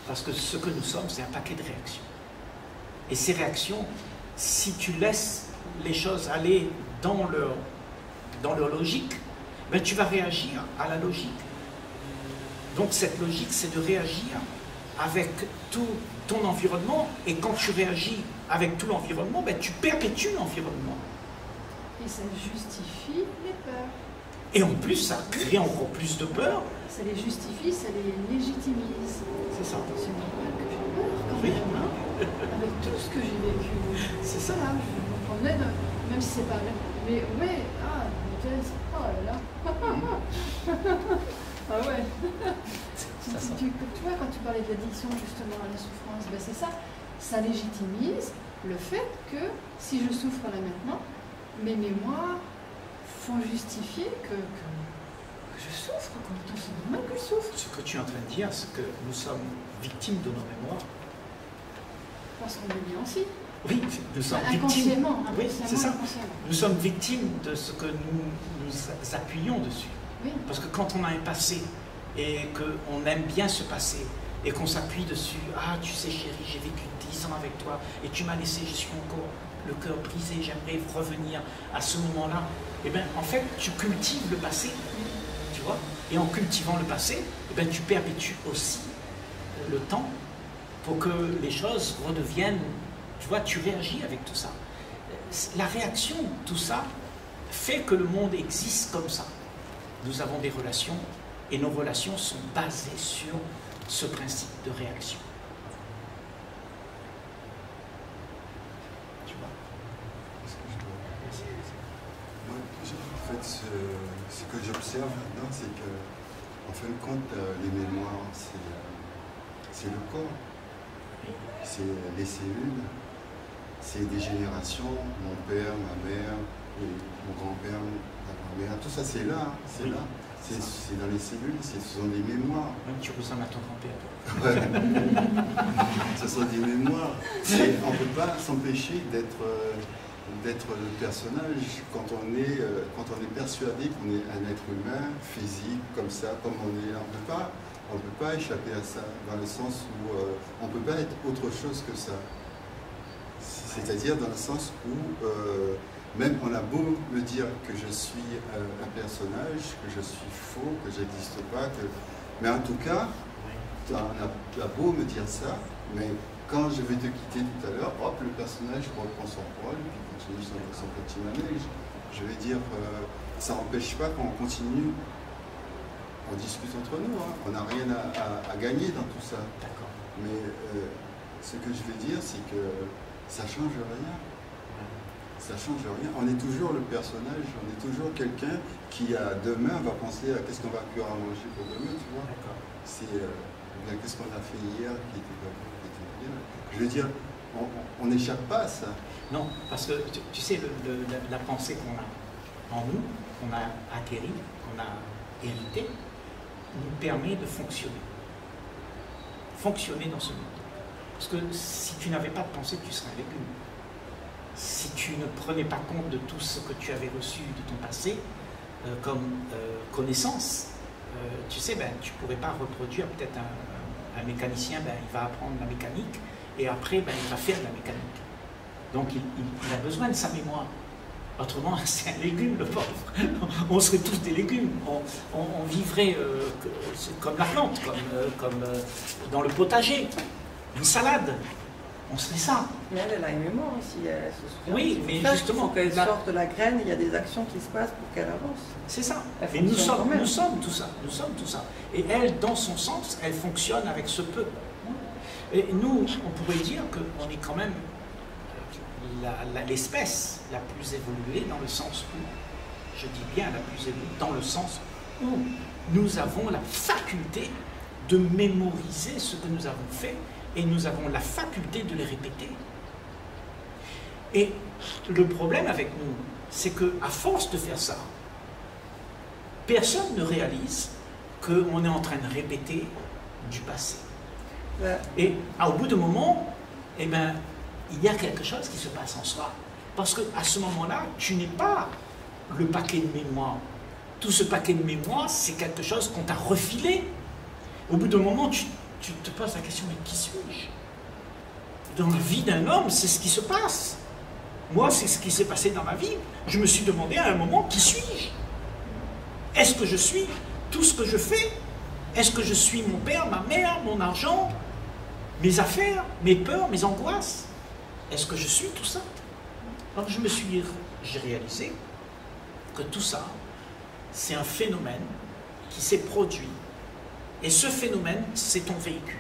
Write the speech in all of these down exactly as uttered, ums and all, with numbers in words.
Parce que ce que nous sommes, c'est un paquet de réactions. Et ces réactions, si tu laisses les choses aller dans leur, dans leur logique, ben tu vas réagir à la logique. Donc cette logique, c'est de réagir avec tout ton environnement. Et quand tu réagis avec tout l'environnement, ben tu perpétues l'environnement. Et ça justifie les peurs. Et en plus, ça crée encore plus de peur. Ça les justifie, ça les légitimise. C'est ça. C'est normal que j'ai peur quand Oui. même, hein, avec tout ce que j'ai vécu. C'est ça. Là, je me promène, même si c'est pas vrai. Mais ouais, ah, punaise, oh là là. Ah ouais. Tu, Ça, ça. tu, tu vois, quand tu parlais de l'addiction justement à la souffrance, ben c'est ça. Ça légitimise le fait que si je souffre là maintenant, mes mémoires font justifier que, que, que je souffre. Comme tout, c'est normal que je souffre. Ce que tu es en train de dire, c'est que nous sommes victimes de nos mémoires. Parce qu'on est bien aussi. Oui, nous sommes victimes. Inconsciemment, Oui, inconsciemment, c'est ça. inconsciemment. Nous sommes victimes de ce que nous nous appuyons dessus. Oui. Parce que quand on a un passé et qu'on aime bien ce passé et qu'on s'appuie dessus, ah tu sais chérie, j'ai vécu dix ans avec toi et tu m'as laissé, je suis encore le cœur brisé, j'aimerais revenir à ce moment-là. Et bien en fait tu cultives le passé, tu vois, et en cultivant le passé, eh bien, tu perpétues aussi le temps pour que les choses redeviennent, tu vois, tu réagis avec tout ça. La réaction, tout ça, fait que le monde existe comme ça. Nous avons des relations et nos relations sont basées sur ce principe de réaction. Tu vois? Moi, en fait, ce, ce que j'observe maintenant, c'est que, en fin de compte, euh, les mémoires, c'est euh, le corps, c'est les cellules, c'est des générations, mon père, ma mère, mon grand-père, ma grand-mère, tout ça c'est là, c'est Oui. là, c'est dans les cellules, ce sont des mémoires. Même tu ressembles à ton grand-père. Ouais. Ce sont des mémoires. Et on ne peut pas s'empêcher d'être euh, d'être le personnage quand on est, euh, quand on est persuadé qu'on est un être humain, physique, comme ça, comme on est là. On peut pas, on ne peut pas échapper à ça, dans le sens où euh, on ne peut pas être autre chose que ça. C'est-à-dire dans le sens où euh, même on a beau me dire que je suis euh, un personnage, que je suis faux, que j'existe pas, que... mais en tout cas, tu as beau me dire ça, mais quand je vais te quitter tout à l'heure, hop, le personnage reprend son rôle, puis continue son, son petit manège. Je vais dire, euh, ça n'empêche pas qu'on continue, on discute entre nous, hein. On n'a rien à, à, à gagner dans tout ça. D'accord. Mais euh, ce que je veux dire, c'est que ça ne change rien. Ça ne change rien. On est toujours le personnage, on est toujours quelqu'un qui, à demain, va penser à qu'est-ce qu'on va cuire à manger pour demain, tu vois. C'est euh, qu'est-ce qu'on a fait hier qui était pas bien. Je veux dire, on n'échappe pas à ça. Non, parce que tu, tu sais, le, le, la, la pensée qu'on a en nous, qu'on a acquérie, qu'on a héritée, nous permet de fonctionner. Fonctionner dans ce monde. Parce que si tu n'avais pas de pensée, tu serais un légume. Si tu ne prenais pas compte de tout ce que tu avais reçu de ton passé euh, comme euh, connaissance, euh, tu sais, ben, tu ne pourrais pas reproduire peut-être un, un, un mécanicien, ben, il va apprendre la mécanique et après ben, il va faire de la mécanique. Donc il, il, il a besoin de sa mémoire. Autrement, c'est un légume, le pauvre. On serait tous des légumes. On, on, on vivrait euh, comme la plante, comme, euh, comme euh, dans le potager. Une salade. On serait ça. Mais elle, elle a une mémoire aussi. Elle se souvient. Oui, mais ça, justement. Quand elle bah, sort de la graine, il y a des actions qui se passent pour qu'elle avance. C'est ça. Elle Et nous fonctionne sommes, quand même. nous sommes tout ça. Nous sommes tout ça. Et elle, dans son sens, elle fonctionne avec ce peu. Et nous, on pourrait dire qu'on est quand même l'espèce la, la plus évoluée dans le sens où, je dis bien la plus évoluée, dans le sens où nous avons la faculté de mémoriser ce que nous avons fait et nous avons la faculté de les répéter. Et le problème avec nous, c'est qu'à force de faire ça, personne ne réalise qu'on est en train de répéter du passé. Ouais. Et ah, au bout d'un moment, eh ben, il y a quelque chose qui se passe en soi. Parce qu'à ce moment-là, tu n'es pas le paquet de mémoire. Tout ce paquet de mémoire, c'est quelque chose qu'on t'a refilé. Au bout d'un moment, tu, tu te poses la question, mais qui suis-je? Dans la vie d'un homme, c'est ce qui se passe. Moi, c'est ce qui s'est passé dans ma vie. Je me suis demandé à un moment, qui suis-je? Est-ce que je suis tout ce que je fais? Est-ce que je suis mon père, ma mère, mon argent, mes affaires, mes peurs, mes angoisses? Est-ce que je suis tout ça? Alors je me suis, j'ai réalisé que tout ça, c'est un phénomène qui s'est produit. Et ce phénomène, c'est ton véhicule.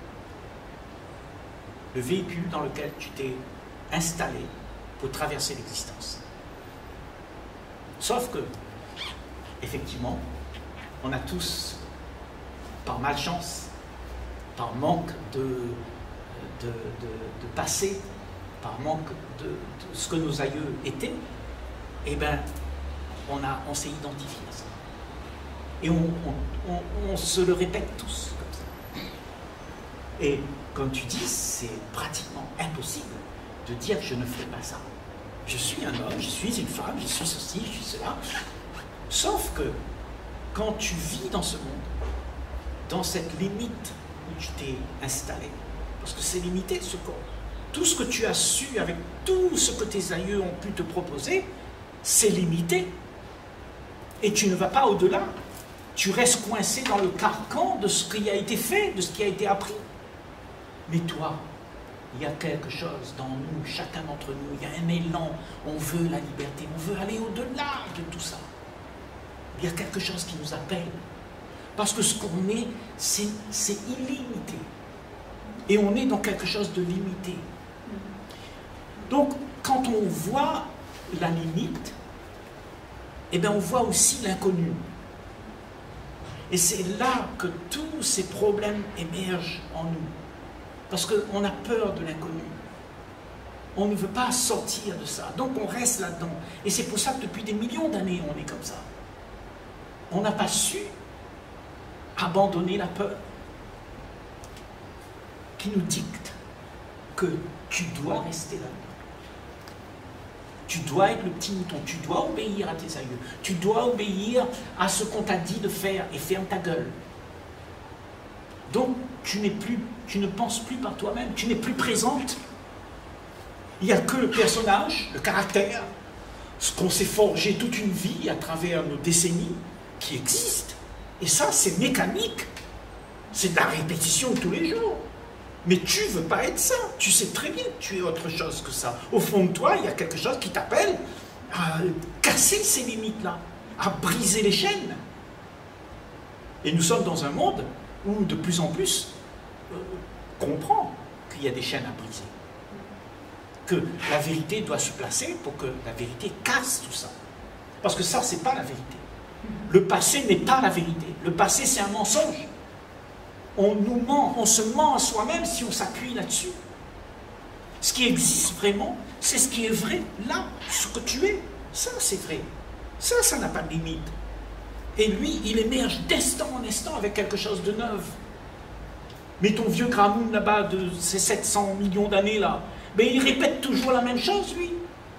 Le véhicule dans lequel tu t'es installé pour traverser l'existence. Sauf que, effectivement, on a tous, par malchance, par manque de, de, de, de passé, par manque de, de ce que nos aïeux étaient, eh bien, on, a, on s'est identifié à ça. Et on, on, on, on se le répète tous comme ça. Et comme tu dis, c'est pratiquement impossible de dire que je ne fais pas ça. Je suis un homme, je suis une femme, je suis ceci, je suis cela. Sauf que quand tu vis dans ce monde, dans cette limite où tu t'es installé, parce que c'est limité ce corps, tout ce que tu as su avec tout ce que tes aïeux ont pu te proposer, c'est limité. Et tu ne vas pas au-delà. Tu restes coincé dans le carcan de ce qui a été fait, de ce qui a été appris. Mais toi, il y a quelque chose dans nous, chacun d'entre nous, il y a un élan, on veut la liberté, on veut aller au-delà de tout ça. Il y a quelque chose qui nous appelle. Parce que ce qu'on est, c'est illimité. Et on est dans quelque chose de limité. Donc, quand on voit la limite, eh bien, on voit aussi l'inconnu. Et c'est là que tous ces problèmes émergent en nous. Parce qu'on a peur de l'inconnu. On ne veut pas sortir de ça. Donc on reste là-dedans. Et c'est pour ça que depuis des millions d'années, on est comme ça. On n'a pas su abandonner la peur qui nous dicte que tu dois rester là. Tu dois être le petit mouton, tu dois obéir à tes aïeux, tu dois obéir à ce qu'on t'a dit de faire et ferme ta gueule. Donc tu n'es plus, tu ne penses plus par toi-même, tu n'es plus présente. Il n'y a que le personnage, le caractère, ce qu'on s'est forgé toute une vie à travers nos décennies qui existe. Et ça, c'est mécanique. C'est de la répétition tous les jours. Mais tu ne veux pas être ça. Tu sais très bien que tu es autre chose que ça. Au fond de toi, il y a quelque chose qui t'appelle à casser ces limites-là, à briser les chaînes. Et nous sommes dans un monde où de plus en plus euh, comprend qu'il y a des chaînes à briser. Que la vérité doit se placer pour que la vérité casse tout ça. Parce que ça, c'est pas la vérité. Le passé n'est pas la vérité. Le passé, c'est un mensonge. On nous ment, on se ment à soi-même si on s'appuie là-dessus. Ce qui existe vraiment, c'est ce qui est vrai, là, ce que tu es. Ça, c'est vrai. Ça, ça n'a pas de limite. Et lui, il émerge d'instant en instant avec quelque chose de neuf. Mais ton vieux Gramoun là-bas, de ces sept cents millions d'années là, mais il répète toujours la même chose, lui.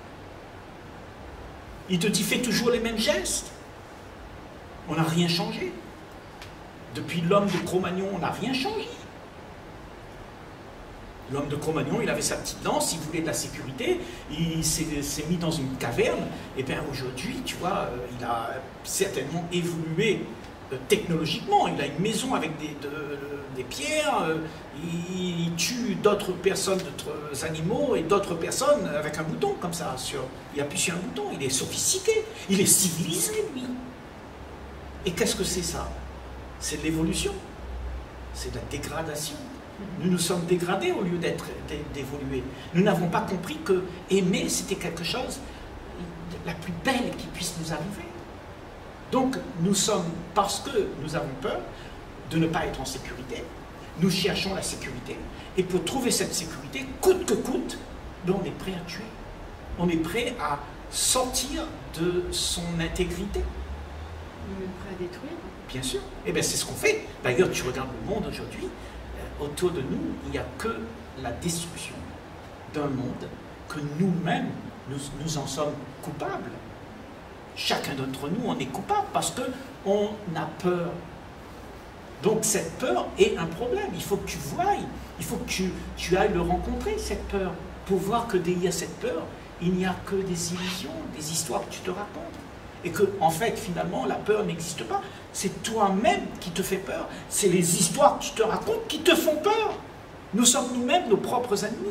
Il te dit, fais toujours les mêmes gestes. On n'a rien changé. Depuis l'homme de Cro-Magnon, on n'a rien changé. L'homme de Cro-Magnon, il avait sa petite lance, il voulait de la sécurité, il s'est mis dans une caverne, et bien aujourd'hui, tu vois, il a certainement évolué technologiquement. Il a une maison avec des, de, des pierres, il, il tue d'autres personnes, d'autres animaux, et d'autres personnes avec un bouton, comme ça. Sur, il appuie sur un bouton, il est sophistiqué, il est civilisé, lui. Et qu'est-ce que c'est ça? C'est de l'évolution, c'est de la dégradation. Nous nous sommes dégradés au lieu d'être d'évoluer. Nous n'avons pas compris que aimer, c'était quelque chose de la plus belle qui puisse nous arriver. Donc, nous sommes, parce que nous avons peur de ne pas être en sécurité, nous cherchons la sécurité. Et pour trouver cette sécurité, coûte que coûte, on est prêt à tuer. On est prêt à sortir de son intégrité. On est prêt à détruire. Bien sûr. Et bien c'est ce qu'on fait. D'ailleurs, tu regardes le monde aujourd'hui, euh, autour de nous, il n'y a que la destruction d'un monde que nous-mêmes, nous, nous en sommes coupables. Chacun d'entre nous en est coupable parce qu'on a peur Donc cette peur est un problème. Il faut que tu voies, il faut que tu, tu ailles le rencontrer, cette peur, pour voir que derrière cette peur, il n'y a que des illusions, des histoires que tu te racontes. Et que, en fait, finalement, la peur n'existe pas. C'est toi-même qui te fais peur. C'est les histoires que tu te racontes qui te font peur. Nous sommes nous-mêmes nos propres ennemis.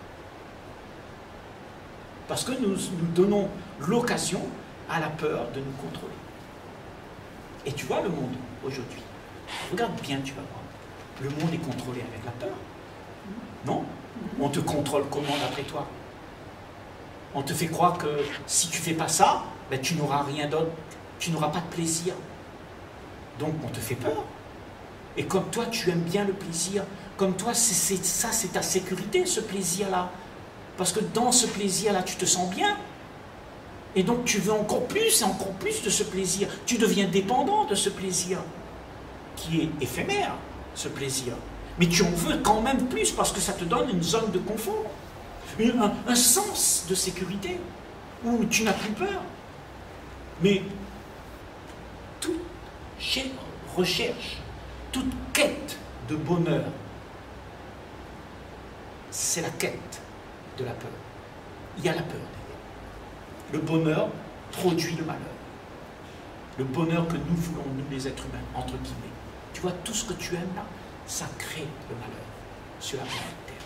Parce que nous, nous donnons l'occasion à la peur de nous contrôler. Et tu vois le monde aujourd'hui. Regarde bien, tu vas voir. Le monde est contrôlé avec la peur. Non? On te contrôle comment d'après toi? On te fait croire que si tu ne fais pas ça, ben, tu n'auras rien d'autre, tu n'auras pas de plaisir. Donc on te fait peur. Et comme toi, tu aimes bien le plaisir, comme toi, c'est, c'est, ça c'est ta sécurité, ce plaisir-là. Parce que dans ce plaisir-là, tu te sens bien. Et donc tu veux encore plus et encore plus de ce plaisir. Tu deviens dépendant de ce plaisir, qui est éphémère, ce plaisir. Mais tu en veux quand même plus parce que ça te donne une zone de confort, une, un, un sens de sécurité, où tu n'as plus peur. Mais toute recherche, toute quête de bonheur, c'est la quête de la peur. Il y a la peur derrière. Le bonheur produit le malheur. Le bonheur que nous voulons, nous les êtres humains, entre guillemets. Tu vois, tout ce que tu aimes là, ça crée le malheur sur la planète Terre.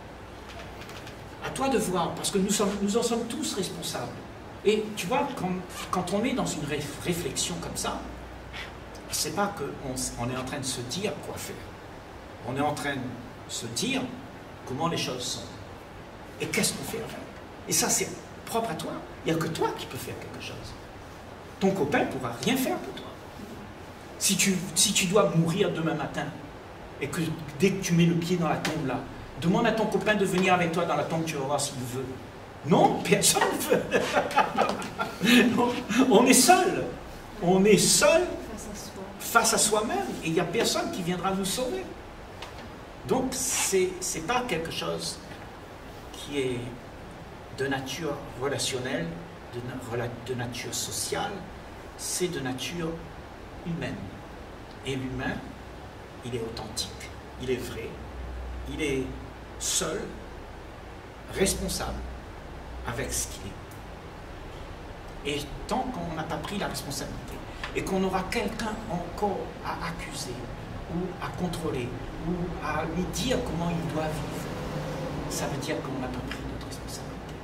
À toi de voir, parce que nous, sommes, nous en sommes tous responsables. Et tu vois, quand, quand on est dans une réflexion comme ça, c'est pas qu'on on est en train de se dire quoi faire. On est en train de se dire comment les choses sont. Et qu'est-ce qu'on fait avec? Et ça, c'est propre à toi. Il n'y a que toi qui peux faire quelque chose. Ton copain ne pourra rien faire pour toi. Si tu, si tu dois mourir demain matin, et que dès que tu mets le pied dans la tombe là, demande à ton copain de venir avec toi dans la tombe, tu vas voir s'il veut. Non, personne ne veut. On est seul. On est seul Face à soi. face à soi-même. Et il n'y a personne qui viendra nous sauver. Donc, c'est n'est pas quelque chose qui est de nature relationnelle, de, de nature sociale, c'est de nature humaine. Et l'humain, il est authentique, il est vrai, il est seul, responsable avec ce qu'il est. Et tant qu'on n'a pas pris la responsabilité, et qu'on aura quelqu'un encore à accuser, ou à contrôler, ou à lui dire comment il doit vivre, ça veut dire qu'on n'a pas pris notre responsabilité.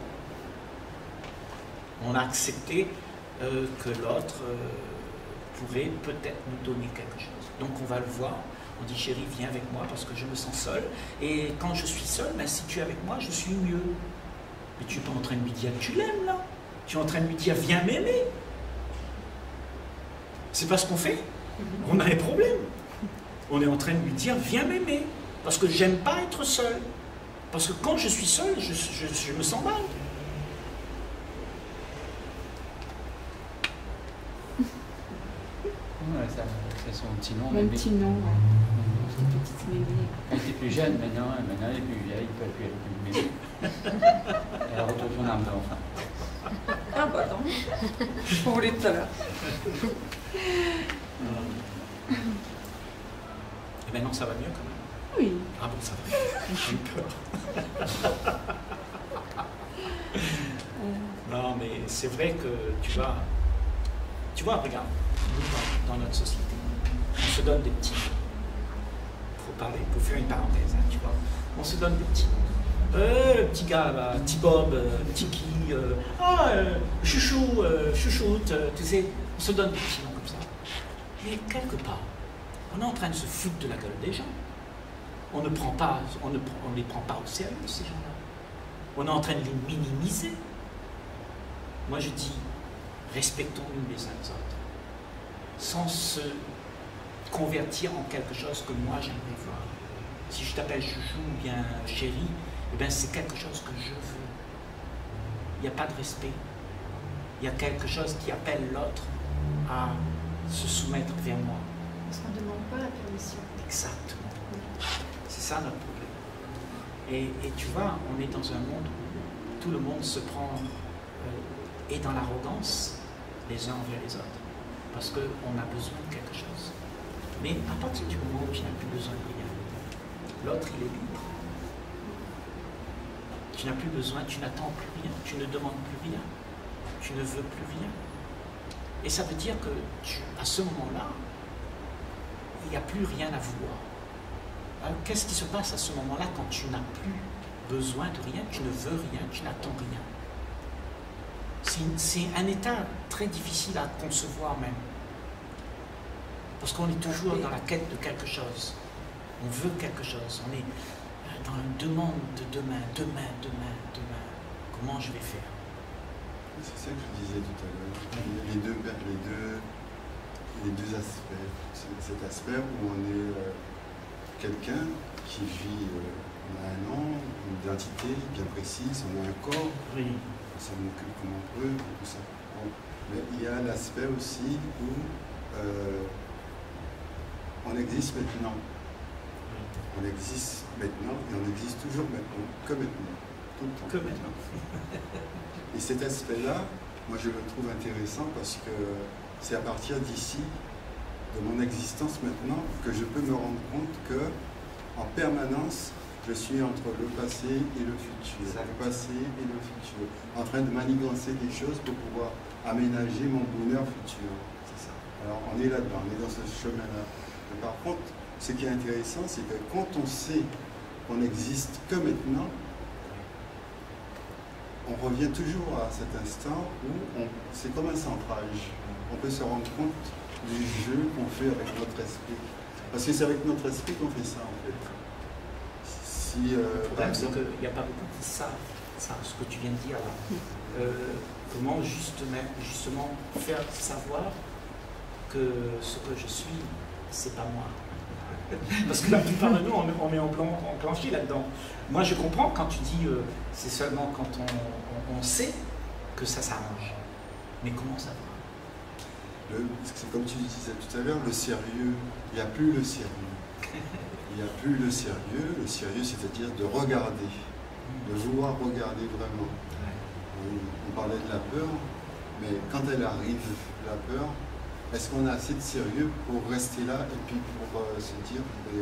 On a accepté euh, que l'autre euh, pourrait peut-être nous donner quelque chose. Donc on va le voir, on dit chérie, viens avec moi parce que je me sens seul. Et quand je suis seul, ben, si tu es avec moi, je suis mieux. Mais tu n'es pas en train de lui dire que tu l'aimes là. Tu es en train de lui dire viens m'aimer. C'est pas ce qu'on fait. On a un problème. On est en train de lui dire viens m'aimer. Parce que j'aime pas être seul. Parce que quand je suis seul, je, je, je me sens mal. Ouais, ça, c'est son petit nom. Mon petit nom, ouais. Cette petite mémé. Elle était plus jeune, maintenant, maintenant elle est plus vieille, elle ne peut plus être plus bébé. Elle retrouve son âme d'enfant. Ah bah non. On voulait tout à l'heure. Et maintenant ça va mieux quand même. Oui. Ah bon, ça va mieux. J'ai eu peur. Non, mais c'est vrai que tu vois, tu vois, regarde, nous, dans, dans notre société, on se donne des petits noms. Pour parler, pour faire une parenthèse, hein, tu vois. On se donne des petits noms. Euh, le petit gars, là, petit Bob, euh, petit Guy, euh, ah, euh, chouchou, euh, chouchoute, euh, tu sais, on se donne des petits noms comme ça. Mais quelque part, on est en train de se foutre de la gueule des gens. On ne prend pas, on ne on les prend pas au sérieux, ces gens-là. On est en train de les minimiser. Moi, je dis, respectons-nous les uns les autres, sans se convertir en quelque chose que moi j'aimerais voir. Si je t'appelle chouchou ou bien chérie, eh bien c'est quelque chose que je veux. Il n'y a pas de respect. Il y a quelque chose qui appelle l'autre à se soumettre vers moi. Parce qu'on ne demande pas la permission. Exactement. C'est ça notre problème. Et, et tu vois, on est dans un monde où tout le monde se prend euh, et dans l'arrogance les uns envers les autres. Parce qu'on a besoin de quelque chose. Mais à partir du moment où tu n'as plus besoin de rien, l'autre il est libre. Tu n'as plus besoin, tu n'attends plus rien, tu ne demandes plus rien, tu ne veux plus rien. Et ça veut dire que tu, à ce moment-là, il n'y a plus rien à vouloir. Qu'est-ce qui se passe à ce moment-là quand tu n'as plus besoin de rien, tu ne veux rien, tu n'attends rien? C'est un état très difficile à concevoir même. Parce qu'on est toujours dans la quête de quelque chose. On veut quelque chose. On est dans une demande de demain, demain, demain, demain. Comment je vais faire? C'est ça que je disais tout à l'heure. Les deux, les, deux, les deux aspects. Cet aspect où on est euh, quelqu'un qui vit, euh, on a un nom, une identité bien précise, on a un corps, oui. On s'en occupe comme on peut, tout ça. Bon. Mais il y a l'aspect aussi où euh, on existe maintenant. On existe maintenant et on existe toujours maintenant, que maintenant, tout le temps. Que maintenant. Et cet aspect-là, moi je le trouve intéressant parce que c'est à partir d'ici, de mon existence maintenant, que je peux me rendre compte que en permanence, je suis entre le passé et le futur, exact. Le passé et le futur, en train de manigancer des choses pour pouvoir aménager mon bonheur futur. C'est ça. Alors on est là-dedans, on est dans ce chemin-là. Mais par contre, ce qui est intéressant, c'est que quand on sait qu'on n'existe que maintenant, on revient toujours à cet instant où c'est comme un centrage. On peut se rendre compte du jeu qu'on fait avec notre esprit. Parce que c'est avec notre esprit qu'on fait ça, en fait. Si, euh, le problème, c'est qu'il n'y a pas beaucoup qui savent ça, ce que tu viens de dire là. Euh, comment justement, justement faire savoir que ce que je suis, c'est pas moi. Parce que la plupart de nous, on, on est enclenché là-dedans. Moi, je comprends quand tu dis euh, c'est seulement quand on, on, on sait que ça s'arrange. Mais comment ça va? C'est comme tu disais tout à l'heure, le sérieux. Il n'y a plus le sérieux. Il n'y a plus le sérieux. Le sérieux, c'est-à-dire de regarder, de vouloir regarder vraiment. On, on parlait de la peur, mais quand elle arrive, la peur, est-ce qu'on a assez de sérieux pour rester là et puis pour euh, se dire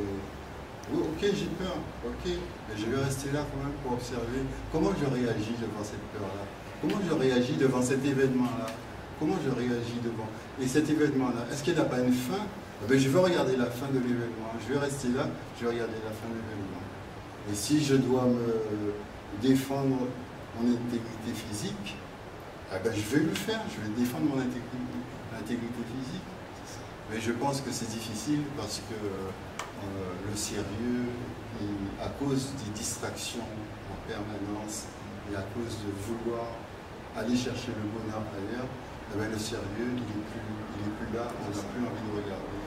oh, ok, j'ai peur, ok, mais je vais rester là quand même pour observer comment je réagis devant cette peur-là, comment je réagis devant cet événement-là, comment je réagis devant. Et cet événement-là, est-ce qu'il n'a pas une fin? Eh bien, je vais regarder la fin de l'événement, je vais rester là, je vais regarder la fin de l'événement. Et si je dois me défendre mon intégrité physique, eh bien, je vais le faire, je vais défendre mon intégrité. L'intégrité physique. Mais je pense que c'est difficile parce que euh, le sérieux, et à cause des distractions en permanence et à cause de vouloir aller chercher le bonheur ailleurs, eh bien, le sérieux, il n'est plus, il est plus là, on n'a plus envie de regarder.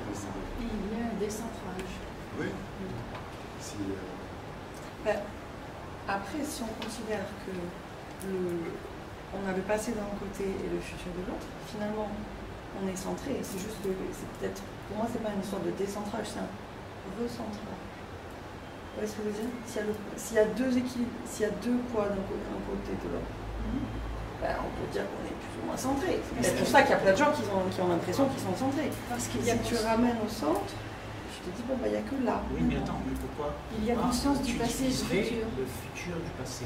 Il y a un décentrage. Oui. Si, euh... ben, après, si on considère que le... on a le passé d'un côté et le futur de l'autre, finalement, on est centré. C'est juste que, c'est peut-être, pour moi, c'est pas une histoire de décentrage, c'est un recentrage. Vous voyez ce que je veux dire? S'il y a, le, s'il y a deux équilibres, s'il y a deux poids d'un côté, d'un côté de l'autre, mm-hmm. ben, on peut dire qu'on est plus ou moins centré. C'est pour ça qu'il y a plein de gens qui ont, qui ont l'impression qu'ils sont centrés. Parce qu'il y a que tu ramènes au centre, je te dis, bon, ben, il n'y a que là. Oui, mais attends, mais pourquoi? Il y a conscience ah, du passé et du futur. Le futur du passé.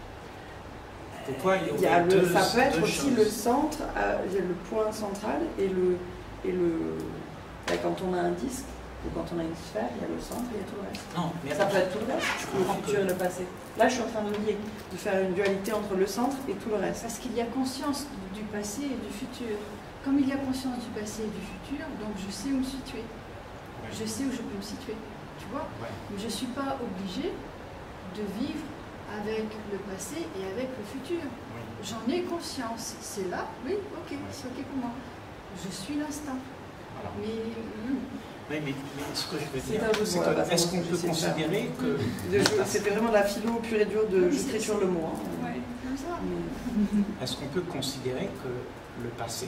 Pourquoi il y, il y a le, deux, ça peut être aussi choses. le centre, euh, il y a le point central et le, et le ben, quand on a un disque ou quand on a une sphère, il y a le centre et il y a tout le reste. Non, mais ça peut être tout le reste, le futur que... et le passé. Là, je suis en train de lier, de faire une dualité entre le centre et tout le reste. Parce qu'il y a conscience du passé et du futur. Comme il y a conscience du passé et du futur, donc je sais où me situer. Ouais. Je sais où je peux me situer. Tu vois? Ouais. Mais je ne suis pas obligée de vivre avec le passé et avec le futur. Oui. J'en ai conscience. C'est là, oui, ok, oui. C'est ok pour moi. Je suis l'instant. Voilà. Mais, mm. oui, mais, mais ce que je veux dire, c'est que, bah, est-ce qu'on peut considérer que... C'était vraiment la philo pure et dure de je triture le mot. Hein. Ouais, comme ça. Mm. Est-ce qu'on peut considérer que le passé,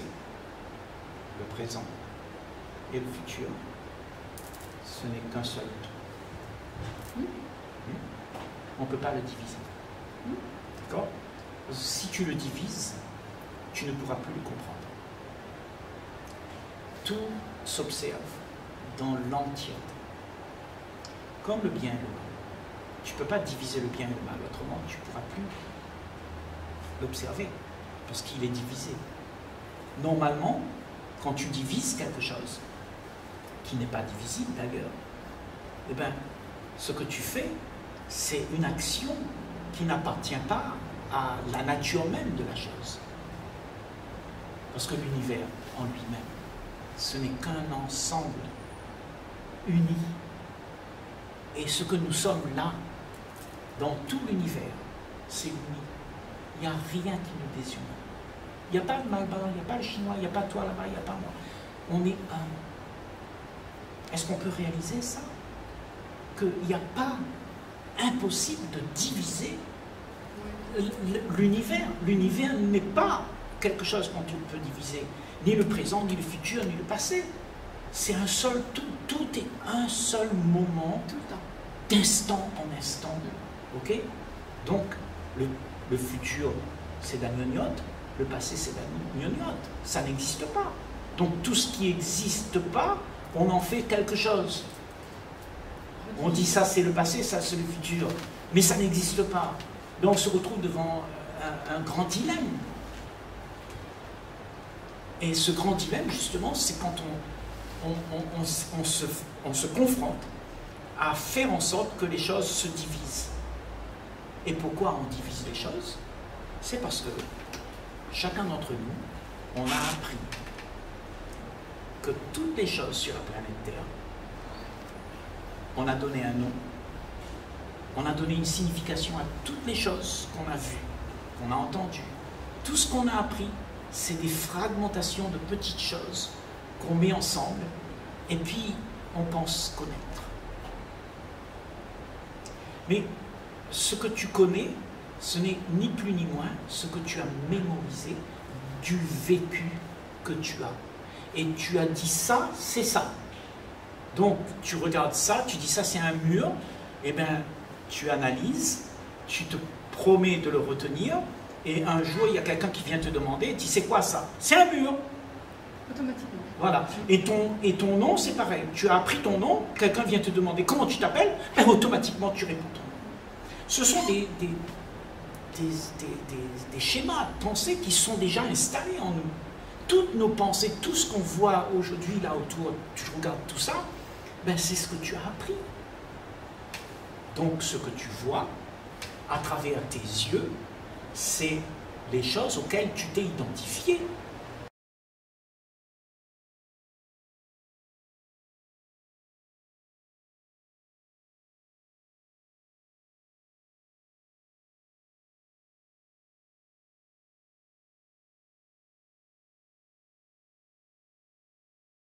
le présent et le futur, ce n'est qu'un seul? Mm. On ne peut pas le diviser. Mmh. D'accord? Si tu le divises, tu ne pourras plus le comprendre. Tout s'observe dans l'entièreté. Comme le bien et le mal. Tu ne peux pas diviser le bien et le mal, autrement tu ne pourras plus l'observer, parce qu'il est divisé. Normalement, quand tu divises quelque chose, qui n'est pas divisible d'ailleurs, eh bien, ce que tu fais, c'est une action qui n'appartient pas à la nature même de la chose. Parce que l'univers en lui-même, ce n'est qu'un ensemble uni. Et ce que nous sommes là, dans tout l'univers, c'est uni. Il n'y a rien qui nous désunit. Il n'y a pas le Malbas, il n'y a pas le Chinois, il n'y a pas toi là-bas, il n'y a pas moi. On est un. Est-ce qu'on peut réaliser ça? Qu'il n'y a pas impossible de diviser l'univers. L'univers n'est pas quelque chose qu'on peut diviser. Ni le présent, ni le futur, ni le passé. C'est un seul tout. Tout est un seul moment, d'instant en instant. Ok? Donc, le, le futur, c'est la gnognotte. Le passé, c'est la gnognotte. Ça n'existe pas. Donc, tout ce qui n'existe pas, on en fait quelque chose. On dit ça, c'est le passé, ça, c'est le futur. Mais ça n'existe pas. Donc, on se retrouve devant un, un grand dilemme. Et ce grand dilemme, justement, c'est quand on, on, on, on, on, se, on se confronte à faire en sorte que les choses se divisent. Et pourquoi on divise les choses? C'est parce que chacun d'entre nous, on a appris que toutes les choses sur la planète Terre, on a donné un nom, on a donné une signification à toutes les choses qu'on a vues, qu'on a entendues. Tout ce qu'on a appris, c'est des fragmentations de petites choses qu'on met ensemble et puis on pense connaître. Mais ce que tu connais, ce n'est ni plus ni moins ce que tu as mémorisé du vécu que tu as. Et tu as dit ça, c'est ça. Donc tu regardes ça, tu dis ça c'est un mur, et bien tu analyses, tu te promets de le retenir, et un jour il y a quelqu'un qui vient te demander, tu dis c'est quoi ça? C'est un mur. Automatiquement. Voilà. Et ton, et ton nom c'est pareil. Tu as appris ton nom, quelqu'un vient te demander comment tu t'appelles, et automatiquement tu réponds ton nom. Ce sont des, des, des, des, des, des schémas de pensée qui sont déjà installés en nous. Toutes nos pensées, tout ce qu'on voit aujourd'hui là autour, tu regardes tout ça, ben c'est ce que tu as appris. Donc ce que tu vois à travers tes yeux, c'est les choses auxquelles tu t'es identifié.